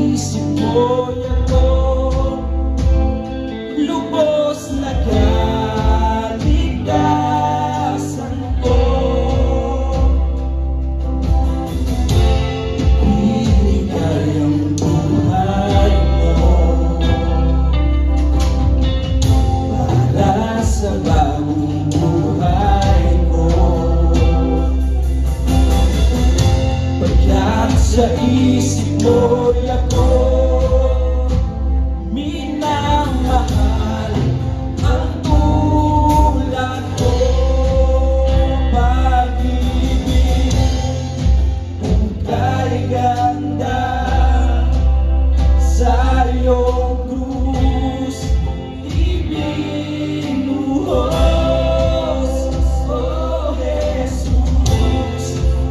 isip mo'y ako lubos na kaligtasan ko. Ibigay ang buhay mo para sa bagong buhay ko. Pagkat sa isip mo'y ako minamahal ang tulad ko. Pag-ibig kung kay ganda sa iyong krus ibinuhos. Oh Jesus,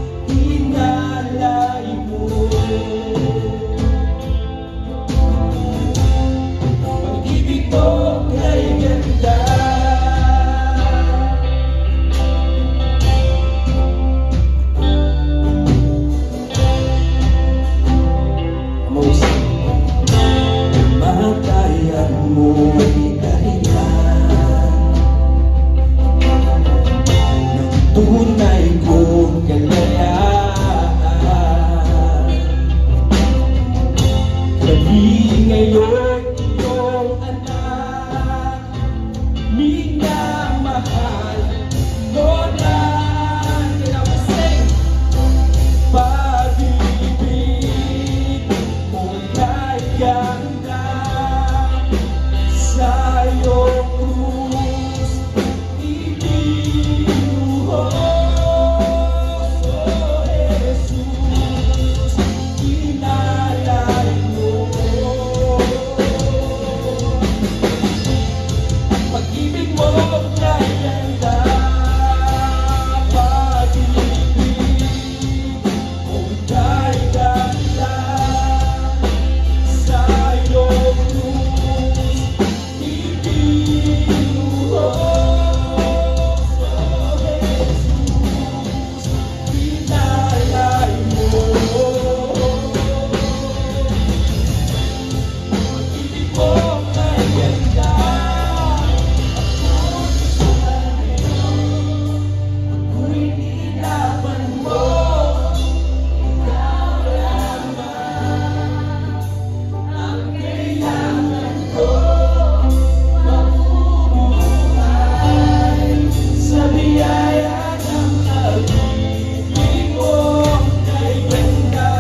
inalay mo. Pag-ibig ko kay ganda. Kamatayan mo'y dahilan ng tunay kong kalayaan. Kami ngayon iyong anak, minamahal mo na. Pag-ibig mo kay ganda sa iyong krus ibinuhos. Oh Jesus, inalay mo. Pag-ibig mo kay ganda. Pag-ibig mo kay ganda sa iyong krus ibinuhos. Oh Jesus, inalay mo. Pag-ibig mo kay ganda. Ako'y nilaban mo. Ikaw lamang ang kailangan ko. Mabubuhay sa biyaya ng pag-ibig mo kay ganda.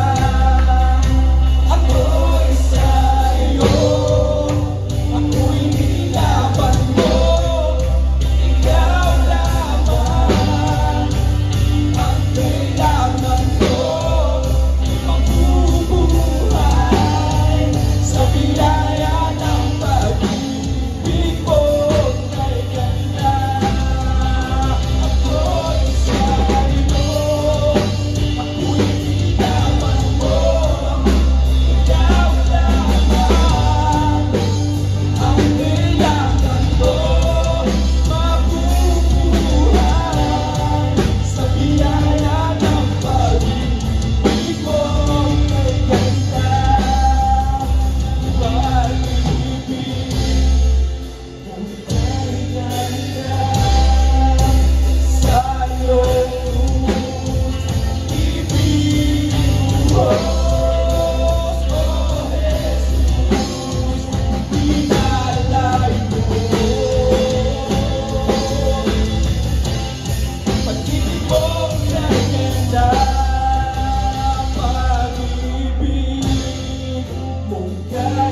Ako'y sa iyo, ako'y nilaban mo. Ikaw lamang ang kailangan ko. Mabubuhay sa biyaya ng pag-ibig mo kay ganda. Ako'y sa iyo, ako'y nilaban mo. Ikaw lamang ang kailangan ko. Mabubuhay sa biyaya ng pag-ibig mo kay ganda. Pag-ibig kung kay ganda sa iyong krus ibinuhos. Oh Jesus, inalay mo. Pag-ibig mo kay ganda. Pag-ibig mo kay